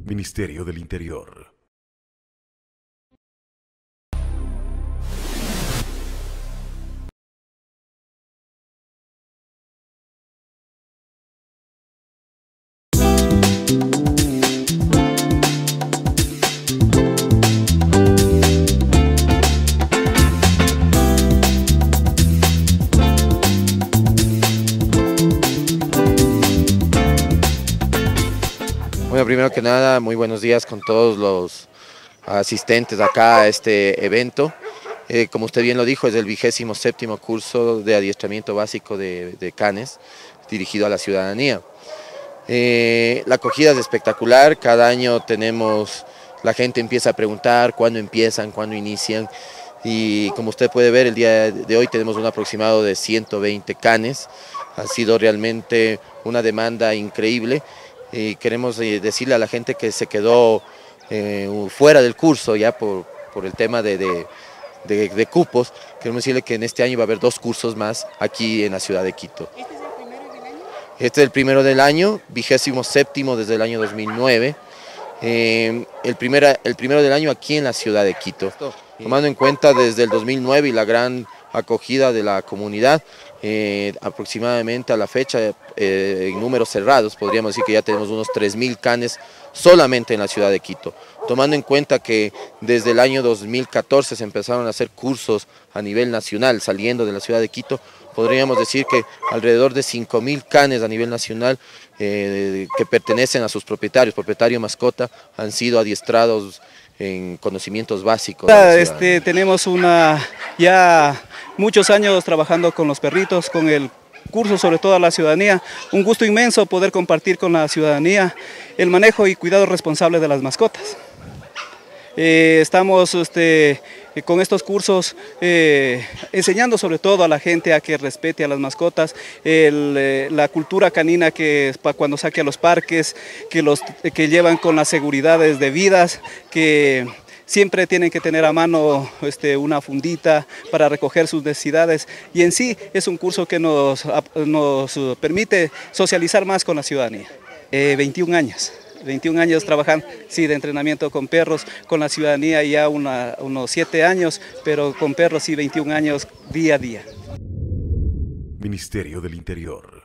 Ministerio del Interior. Bueno, primero que nada, muy buenos días con todos los asistentes acá a este evento. Como usted bien lo dijo, es el 27º curso de adiestramiento básico de canes dirigido a la ciudadanía. La acogida es espectacular, cada año la gente empieza a preguntar cuándo empiezan, cuándo inician, y como usted puede ver, el día de hoy tenemos un aproximado de 120 canes. Ha sido realmente una demanda increíble. Y queremos decirle a la gente que se quedó fuera del curso ya por el tema de cupos. Queremos decirle que en este año va a haber 2 cursos más aquí en la ciudad de Quito. ¿Este es el primero del año? Este es el primero del año, 27º desde el año 2009. El primero del año aquí en la ciudad de Quito. Tomando en cuenta desde el 2009 y la gran acogida de la comunidad, aproximadamente a la fecha, en números cerrados, podríamos decir que ya tenemos unos 3.000 canes solamente en la ciudad de Quito. Tomando en cuenta que desde el año 2014 se empezaron a hacer cursos a nivel nacional saliendo de la ciudad de Quito, podríamos decir que alrededor de 5.000 canes a nivel nacional que pertenecen a sus propietarios, propietario mascota, han sido adiestrados en conocimientos básicos. Tenemos ya muchos años trabajando con los perritos, con el curso sobre todo a la ciudadanía. Un gusto inmenso poder compartir con la ciudadanía el manejo y cuidado responsable de las mascotas. Estamos con estos cursos enseñando sobre todo a la gente a que respete a las mascotas, la cultura canina que es para cuando saque a los parques, que llevan con las seguridades debidas, que siempre tienen que tener a mano una fundita para recoger sus necesidades, y en sí es un curso que nos permite socializar más con la ciudadanía. 21 años trabajando, sí, de entrenamiento con perros, con la ciudadanía ya unos 7 años, pero con perros sí 21 años día a día. Ministerio del Interior.